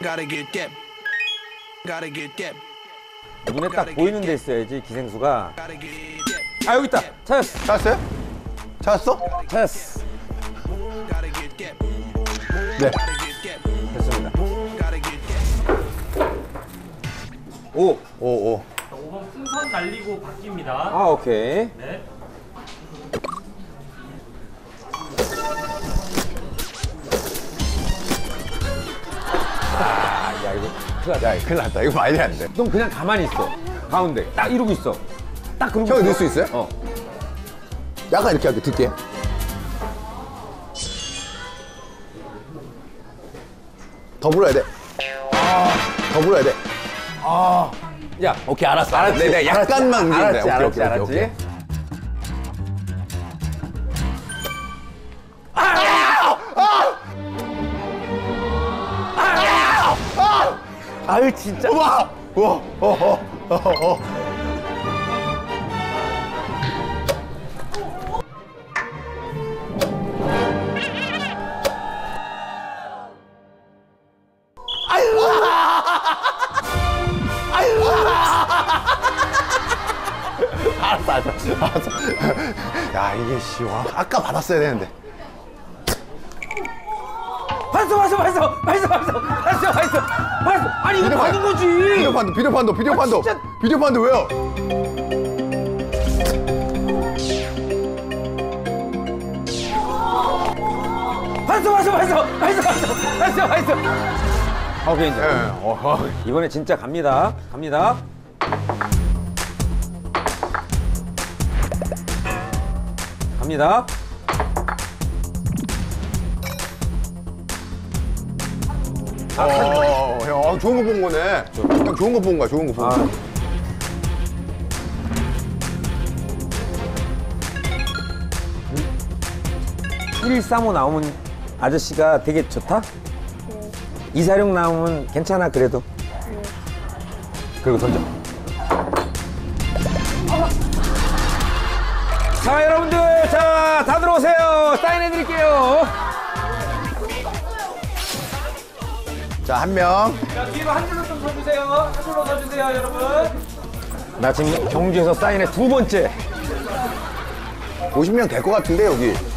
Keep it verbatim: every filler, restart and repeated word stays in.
눈에 딱 보이는 데 있어야지 기생수가. 아 여기 있다. 찾았어. 찾았어요? 찾았어? 찾았어. 네. 됐습니다. 오. 오, 오. 오 번 풍선 날리고 바뀝니다. 아 오케이. 네. 아, 야 이거 큰일 났다. 야, 큰일 났다. 이거 말이 안 돼. 넌 그냥 가만히 있어. 가운데 딱 이러고 있어. 딱 그러고. 형이 있어. 넣을 수 있어요? 어. 약간 이렇게 할게, 듣게. 더 불어야 돼. 아, 더 불어야 돼. 아. 야, 오케이, 알았어. 알았지? 네, 네, 약간만 움직이면 돼. 알았지, 오케이, 알았지, 오케이, 알았지. 오케이, 오케이. 아유 진짜. 와! 와! 어, 어, 어, 어. 알았어, 알았어, 알았어. 야, 이게 씨, 와, 아까 받았어야 되는데. 봤어, 봤어, 봤어, 봤어, 봤어, 봤어, 봤어, 봤어. 아니 이거 비디오 받은 거지. 비디오 판도, 비디오 판도, 비디오 판도. 아, 진짜. 비디오 판도 왜요? 봤어, 봤어, 봤어, 봤어, 봤어, 봤어, 봤어. 오케이 이제. 예, 어, 어. 이번에 진짜 갑니다. 갑니다. 갑니다. 어, 어, 형, 어, 좋은 거 본 거네. 형, 좋은 거 본 거야, 좋은 거 본 아. 거. 일삼오 나오면 아저씨가 되게 좋다? 네. 이사육 나오면 괜찮아 그래도? 네. 그리고 던져. 자 여러분들 자 다 들어오세요. 사인해드릴게요. 자, 한 명. 자 뒤로 한 줄로 좀 서주세요. 한 줄로 서주세요, 여러분. 나 지금 경주에서 사인회 두 번째. 오십 명 될 것 같은데, 여기.